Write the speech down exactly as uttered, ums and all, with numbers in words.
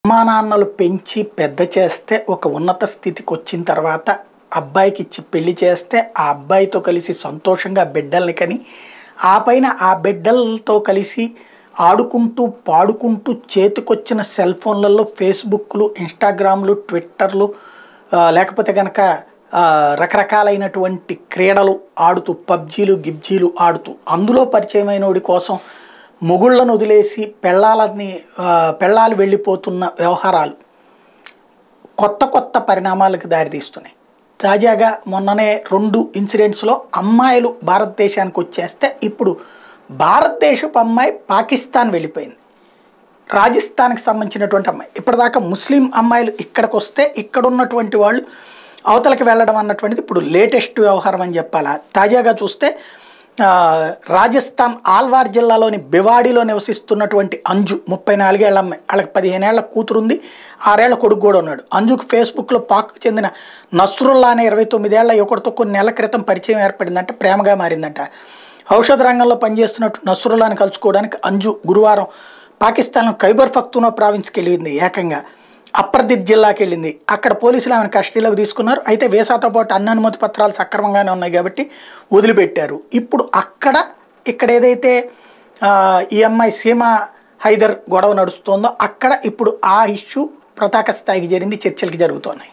అమ్మా నాన్నలు పెంచి పెద్ద చేస్తే ఒక ఉన్నత స్థితికి వచ్చిన తర్వాత అబ్బాయికి ఇచ్చి పెళ్లి చేస్తే ఆ అబ్బాయితో కలిసి సంతోషంగా బిడ్డల్ని కని ఆ పైన ఆ బిడ్డలతో కలిసి ఆడుకుంటూ పాడుకుంటూ చేతికొచ్చిన సెల్ ఫోన్లలో ఫేస్బుక్లు ఇన్స్టాగ్రామ్లు ట్విట్టర్లు లేకపోతే కనుక రకరకాలైనటువంటి క్రీడలు ఆడుతూ పబ్జీలు గిబ్జీలు ఆడుతూ అందులో పరిచయమైనోడి కోసం మొగుళ్ళను వదిలేసి పెళ్ళాలని పెళ్ళాలు వెళ్ళిపోతున్న వ్యవహారాలు కొత్త కొత్త పరిణామాలకు దారితీస్తున్నాయి. తాజాగా మొన్ననే రెండు ఇన్సిడెంట్స్లో అమ్మాయిలు భారతదేశానికి వచ్చేస్తే ఇప్పుడు భారతదేశపు అమ్మాయి పాకిస్తాన్ వెళ్ళిపోయింది. రాజస్థాన్కి సంబంధించినటువంటి అమ్మాయి. ఇప్పటిదాకా ముస్లిం అమ్మాయిలు ఇక్కడికి వస్తే ఇక్కడ ఉన్నటువంటి వాళ్ళు అవతలకి వెళ్ళడం అన్నటువంటిది ఇప్పుడు లేటెస్ట్ వ్యవహారం అని చెప్పాలా. తాజాగా చూస్తే రాజస్థాన్ ఆల్వార్ జిల్లాలోని బివాడిలో నివసిస్తున్నటువంటి అంజు ముప్పై నాలుగేళ్ల అమ్మాయి. వాళ్ళకి పదిహేను ఏళ్ల కూతురుంది, ఆరేళ్ల కొడుకు కూడా ఉన్నాడు. అంజుకు ఫేస్బుక్లో పాక్కు చెందిన నస్రుల్లా అనే ఇరవై తొమ్మిదేళ్ల యువకుడితో కొన్ని నెలల క్రితం పరిచయం ఏర్పడిందంట, ప్రేమగా మారిందంట. ఔషధ రంగంలో పనిచేస్తున్నట్టు నస్రుల్లాని కలుసుకోవడానికి అంజు గురువారం పాకిస్తాన్లో ఖైబర్ పఖ్తూన్ఖా ప్రావిన్స్కి వెళ్ళింది. ఏకంగా అప్రదిత్ జిల్లాకి వెళ్ళింది. అక్కడ పోలీసులు ఆమెను కస్టడీలోకి తీసుకున్నారు. అయితే వీసాతో పాటు అన్ని అనుమతి పత్రాలు సక్రమంగానే ఉన్నాయి కాబట్టి వదిలిపెట్టారు. ఇప్పుడు అక్కడ ఇక్కడ ఏదైతే ఈ అమ్మాయి సీమా హైదర్ గొడవ నడుస్తుందో అక్కడ ఇప్పుడు ఆ ఇష్యూ ప్రతాక స్థాయికి జరిగింది, చర్చలకి జరుగుతున్నాయి.